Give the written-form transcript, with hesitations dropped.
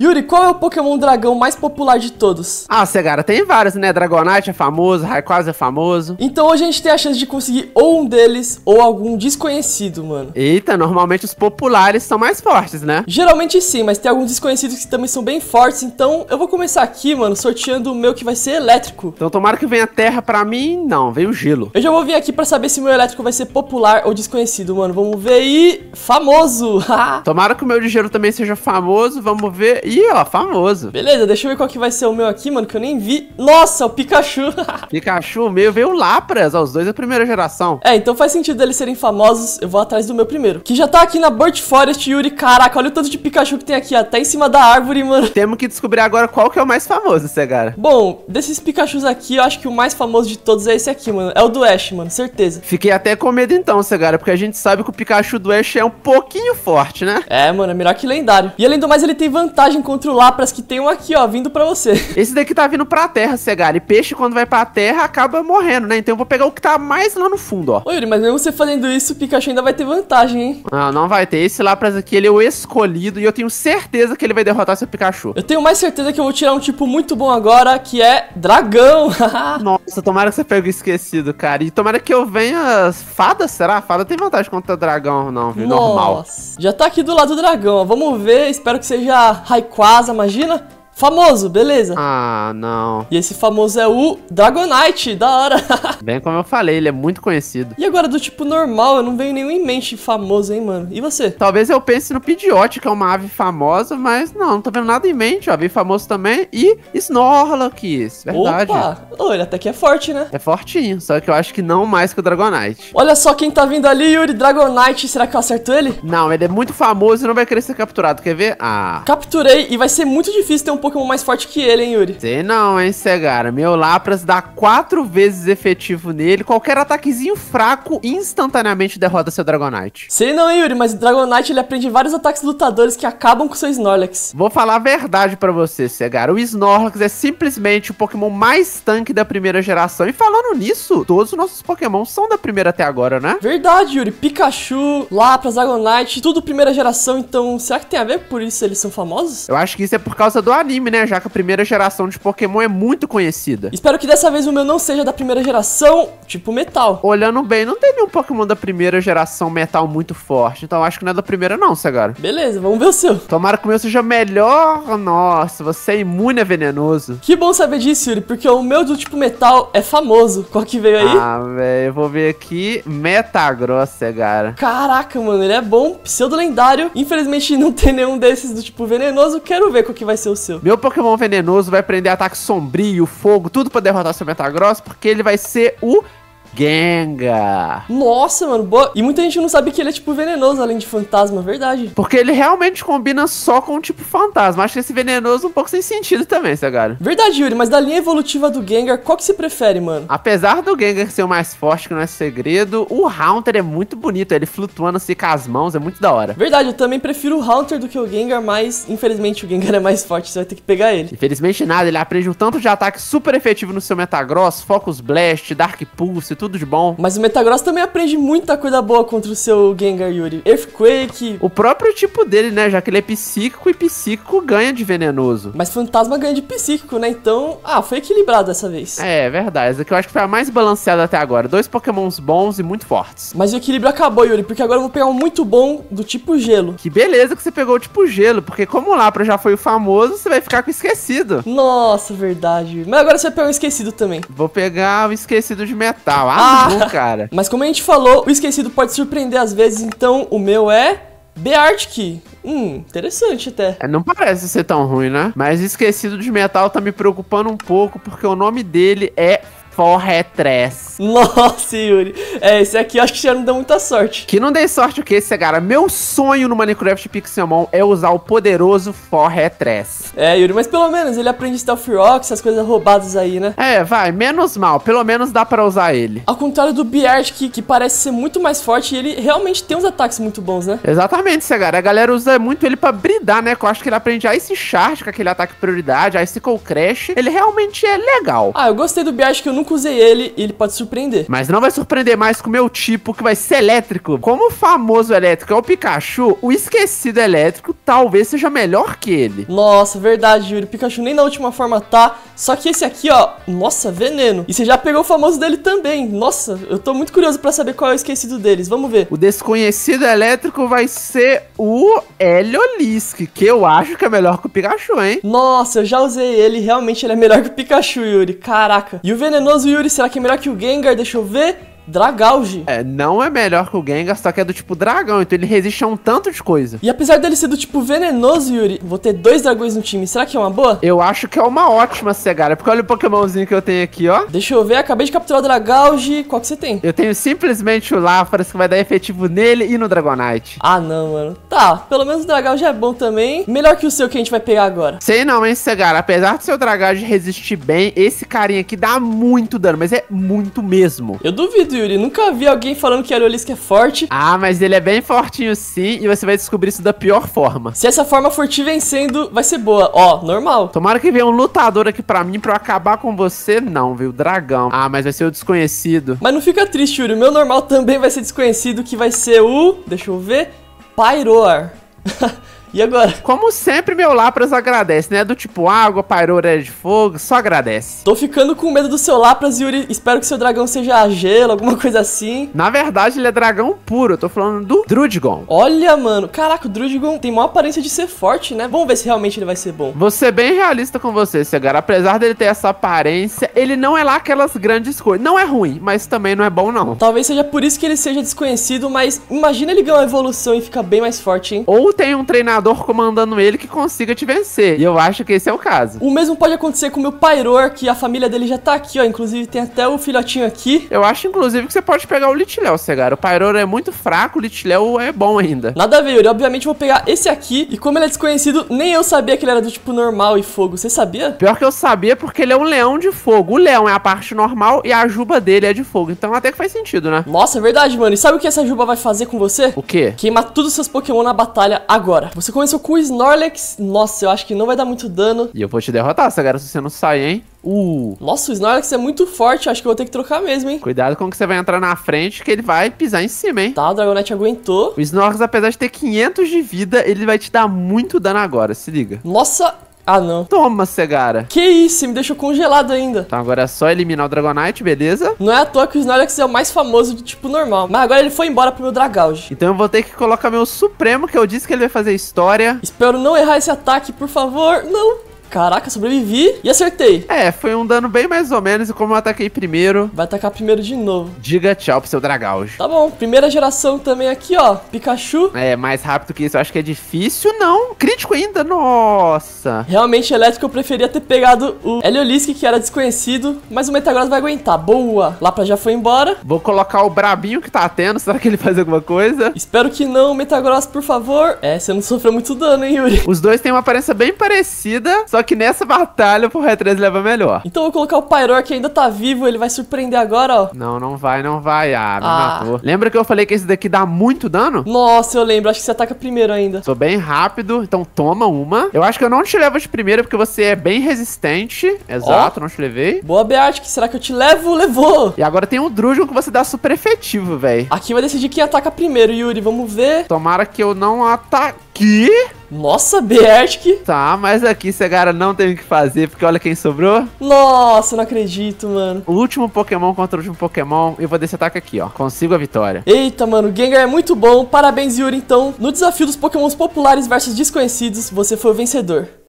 Yuri, qual é o Pokémon dragão mais popular de todos? Ah, Segara, tem vários, né? Dragonite é famoso, Rayquaza é famoso. Então hoje a gente tem a chance de conseguir ou um deles ou algum desconhecido, mano. Eita, normalmente os populares são mais fortes, né? Geralmente sim, mas tem alguns desconhecidos que também são bem fortes, então eu vou começar aqui, mano, sorteando o meu que vai ser elétrico. Então tomara que venha terra pra mim, não, veio gelo. Eu já vou vir aqui pra saber se o meu elétrico vai ser popular ou desconhecido, mano. Vamos ver aí. Famoso. Tomara que o meu de gelo também seja famoso, vamos ver. Ih, ó, famoso. Beleza, deixa eu ver qual que vai ser o meu aqui, mano, que eu nem vi. Nossa, o Pikachu. Pikachu, o meu veio o Lapras, ó, os dois da primeira geração. É, então faz sentido eles serem famosos. Eu vou atrás do meu primeiro, que já tá aqui na Bird Forest, Yuri. Caraca, olha o tanto de Pikachu que tem aqui, até em cima da árvore, mano. Temos que descobrir agora qual que é o mais famoso, Segara. Bom, desses Pikachus aqui, eu acho que o mais famoso de todos é esse aqui, mano. É o do Ash, mano, certeza. Fiquei até com medo então, Segara, porque a gente sabe que o Pikachu do Ash é um pouquinho forte, né? É, mano, é melhor que lendário. E além do mais, ele tem vantagem contra o Lapras, que tem um aqui, ó, vindo pra você. Esse daqui tá vindo pra terra, Segara, e peixe quando vai pra terra acaba morrendo, né? Então eu vou pegar o que tá mais lá no fundo, ó. Ô, Yuri, mas mesmo você fazendo isso, o Pikachu ainda vai ter vantagem, hein? Não, não vai ter. Esse Lapras aqui, ele é o escolhido e eu tenho certeza que ele vai derrotar seu Pikachu. Eu tenho mais certeza que eu vou tirar um tipo muito bom agora, que é dragão. Nossa, tomara que você pegue o esquecido, cara. E tomara que eu venha fada, será? Fada tem vantagem contra dragão, não, viu? Normal. Nossa, já tá aqui do lado do dragão, ó. Vamos ver, espero que seja Rayquaza, imagina. Famoso, beleza. Ah, não. E esse famoso é o Dragonite, da hora. Bem como eu falei, ele é muito conhecido. E agora do tipo normal, eu não venho nenhum em mente famoso, hein, mano. E você? Talvez eu pense no Pidgeot, que é uma ave famosa, mas não tô vendo nada em mente, ó. Vi famoso também. E Snorlax, verdade. Opa, oh, ele até que é forte, né? É fortinho, só que eu acho que não mais que o Dragonite. Olha só quem tá vindo ali, Yuri, Dragonite. Será que eu acerto ele? Não, ele é muito famoso e não vai querer ser capturado, quer ver? Ah. Capturei e vai ser muito difícil ter um Pokémon mais forte que ele, hein, Yuri? Sei não, hein, Segara. Meu Lapras dá 4 vezes efetivo nele. Qualquer ataquezinho fraco instantaneamente derrota seu Dragonite. Sei não, hein, Yuri, mas o Dragonite ele aprende vários ataques lutadores que acabam com seu Snorlax. Vou falar a verdade pra você, Segara. O Snorlax é simplesmente o Pokémon mais tanque da primeira geração. E falando nisso, todos os nossos Pokémon são da primeira até agora, né? Verdade, Yuri. Pikachu, Lapras, Dragonite, tudo primeira geração. Então, será que tem a ver por isso eles são famosos? Eu acho que isso é por causa do anime, né? Já que a primeira geração de Pokémon é muito conhecida. Espero que dessa vez o meu não seja da primeira geração, tipo metal. Olhando bem, não tem nenhum Pokémon da primeira geração metal muito forte. Então acho que não é da primeira não, Segara. Beleza, vamos ver o seu. Tomara que o meu seja melhor. Nossa, você é imune a venenoso. Que bom saber disso, Yuri, porque o meu do tipo metal é famoso. Qual que veio aí? Ah, velho, eu vou ver aqui. Metagross, Segara. Caraca, mano, ele é bom, pseudo lendário. Infelizmente não tem nenhum desses do tipo venenoso. Quero ver qual que vai ser o seu. Meu Pokémon venenoso vai prender ataque sombrio, fogo, tudo pra derrotar seu Metagross, porque ele vai ser o Gengar. Nossa, mano, boa. E muita gente não sabe que ele é tipo venenoso, além de fantasma, verdade. Porque ele realmente combina só com o tipo fantasma. Acho que esse venenoso um pouco sem sentido também, Segara. Verdade, Yuri, mas da linha evolutiva do Gengar, qual que você prefere, mano? Apesar do Gengar ser o mais forte, que não é segredo, o Haunter é muito bonito. Ele flutuando assim com as mãos, é muito da hora. Verdade, eu também prefiro o Haunter do que o Gengar, mas infelizmente o Gengar é mais forte, você vai ter que pegar ele. Infelizmente nada, ele aprende um tanto de ataque super efetivo no seu Metagross, Focus Blast, Dark Pulse, tudo de bom. Mas o Metagross também aprende muita coisa boa contra o seu Gengar, Yuri. Earthquake. O próprio tipo dele, né? Já que ele é psíquico e psíquico ganha de venenoso. Mas fantasma ganha de psíquico, né? Então, foi equilibrado dessa vez. É, verdade. Essa aqui eu acho que foi a mais balanceada até agora. 2 Pokémons bons e muito fortes. Mas o equilíbrio acabou, Yuri, porque agora eu vou pegar um muito bom do tipo gelo. Que beleza que você pegou o tipo gelo, porque como o Lapras já foi o famoso, você vai ficar com o esquecido. Nossa, verdade, Yuri. Mas agora você vai pegar o esquecido também. Vou pegar o esquecido de metal. Cara. Mas como a gente falou, o esquecido pode surpreender às vezes, então o meu é Beartic. Interessante até. Não parece ser tão ruim, né? Mas esquecido de metal tá me preocupando um pouco, porque o nome dele é Forretress. Nossa, Yuri. Esse aqui eu acho que já não deu muita sorte. Que não dei sorte o que, Segara? Meu sonho no Minecraft Pixelmon é usar o poderoso Forretress. Yuri, mas pelo menos ele aprende Stealth Rock, essas coisas roubadas aí, né? Vai, menos mal. Pelo menos dá pra usar ele. Ao contrário do Beartic, que parece ser muito mais forte, e ele realmente tem uns ataques muito bons, né? Exatamente, Segara. A galera usa muito ele pra bridar, né? Que eu acho que ele aprende Ice Shard com aquele ataque prioridade, Icicle Crash. Ele realmente é legal. Eu gostei do Beartic, eu nunca usei ele e ele pode surpreender. Mas não vai surpreender mais com o meu tipo, que vai ser elétrico. Como o famoso elétrico é o Pikachu, o esquecido elétrico talvez seja melhor que ele. Nossa, verdade, Yuri. Pikachu nem na última forma tá. Só que esse aqui, ó, nossa, veneno. E você já pegou o famoso dele também. Nossa, eu tô muito curioso pra saber qual é o esquecido deles. Vamos ver. O desconhecido elétrico vai ser o Heliolisk, que eu acho que é melhor que o Pikachu, hein? Nossa, eu já usei ele. Realmente ele é melhor que o Pikachu, Yuri. Caraca. E o venenoso Yuri, será que é melhor que o Gengar? Deixa eu ver. Dragalge. É, não é melhor que o Gengar, só que é do tipo dragão, então ele resiste a um tanto de coisa. E apesar dele ser do tipo venenoso, Yuri, vou ter 2 dragões no time. Será que é uma boa? Eu acho que é uma ótima Segara, porque olha o Pokémonzinho que eu tenho aqui, ó. Deixa eu ver, acabei de capturar o Dragalge. Qual que você tem? Eu tenho simplesmente o Lapras, que vai dar efetivo nele e no Dragonite. Ah, não, mano. Tá, pelo menos o Dragalge é bom também. Melhor que o seu que a gente vai pegar agora. Sei não, hein, Segara. Apesar do seu Dragalge resistir bem, esse carinha aqui dá muito dano, mas é muito mesmo. Eu duvido, Yuri. Nunca vi alguém falando que o Heliolisk é forte. Ah, mas ele é bem fortinho sim, e você vai descobrir isso da pior forma. Se essa forma for te vencendo, vai ser boa. Ó, normal. Tomara que venha um lutador aqui pra mim, pra eu acabar com você. Não, viu? Dragão. Ah, mas vai ser o desconhecido. Mas não fica triste, Yuri. O meu normal também vai ser desconhecido, que vai ser o... Deixa eu ver. Pyroar. E agora? Como sempre, meu Lapras agradece, né? Do tipo água, Pyroar é de fogo, só agradece. Tô ficando com medo do seu Lapras, Yuri. Espero que seu dragão seja gelo, alguma coisa assim. Na verdade, ele é dragão puro. Eu tô falando do Druddigon. Olha, mano. Caraca, o Druddigon tem maior aparência de ser forte, né? Vamos ver se realmente ele vai ser bom. Vou ser bem realista com você, Segara. Apesar dele ter essa aparência, ele não é lá aquelas grandes coisas. Não é ruim, mas também não é bom, não. Talvez seja por isso que ele seja desconhecido, mas imagina ele ganhar uma evolução e ficar bem mais forte, hein? Ou tem um treinador comandando ele que consiga te vencer. E eu acho que esse é o caso. O mesmo pode acontecer com o meu Pyroar, que a família dele já tá aqui, ó. Inclusive tem até o filhotinho aqui. Eu acho, inclusive, que você pode pegar o Litleo, Segara. O Pyroar é muito fraco, o Litleo é bom ainda. Nada a ver, Yuri. Obviamente eu vou pegar esse aqui. E como ele é desconhecido, nem eu sabia que ele era do tipo normal e fogo. Você sabia? Pior que eu sabia, porque ele é um leão de fogo. O leão é a parte normal e a juba dele é de fogo. Então até que faz sentido, né? Nossa, é verdade, mano. E sabe o que essa juba vai fazer com você? O quê? Queimar todos os seus Pokémon na batalha agora. Você começou com o Snorlax. Nossa, eu acho que não vai dar muito dano. E eu vou te derrotar, Segara, se você não sair, hein? Nossa, o Snorlax é muito forte. Acho que eu vou ter que trocar mesmo, hein? Cuidado com que você vai entrar na frente, que ele vai pisar em cima, hein? Tá, o Dragonite aguentou. O Snorlax, apesar de ter 500 de vida, ele vai te dar muito dano agora, se liga. Nossa... Ah, não. Toma, Segara. Que isso, me deixou congelado ainda. Então agora é só eliminar o Dragonite, beleza? Não é à toa que o Snorlax é o mais famoso do tipo normal. Mas agora ele foi embora pro meu Dragalge. Então eu vou ter que colocar meu Supremo, que eu disse que ele vai fazer história. Espero não errar esse ataque, por favor. Não. Caraca, sobrevivi e acertei. É, foi um dano bem mais ou menos, e como eu ataquei primeiro... Vai atacar primeiro de novo. Diga tchau pro seu Dragalge. Tá bom, primeira geração também aqui, ó. Pikachu. É, mais rápido que isso eu acho que é difícil, não. Crítico ainda, nossa. Realmente, elétrico, eu preferia ter pegado o Heliolisk, que era desconhecido. Mas o Metagross vai aguentar, boa. Lapras já foi embora. Vou colocar o Brabinho que tá tendo, será que ele faz alguma coisa? Espero que não, Metagross, por favor. É, você não sofreu muito dano, hein, Yuri? Os dois têm uma aparência bem parecida, só que nessa batalha o Forretress leva melhor. Então eu vou colocar o Pyroar, que ainda tá vivo, ele vai surpreender agora, ó. Não, não vai, não vai. Ah, me matou. Lembra que eu falei que esse daqui dá muito dano? Nossa, eu lembro, acho que você ataca primeiro ainda. Sou bem rápido, então toma uma. Eu acho que eu não te levo de primeira porque você é bem resistente. Exato, não te levei. Boa, Beartic, será que eu te levo? Levou. E agora tem um Druddigon que você dá super efetivo, velho. Aqui vai decidir quem ataca primeiro, Yuri, vamos ver. Tomara que eu não ataque. Nossa, Beartic. Tá, mas aqui, Segara, não tem o que fazer, porque olha quem sobrou. Nossa, não acredito, mano. O último Pokémon contra o último Pokémon. Eu vou desse ataque aqui, ó. Consigo a vitória. Eita, mano, o Gengar é muito bom. Parabéns, Yuri. Então, no desafio dos Pokémons populares versus desconhecidos, você foi o vencedor.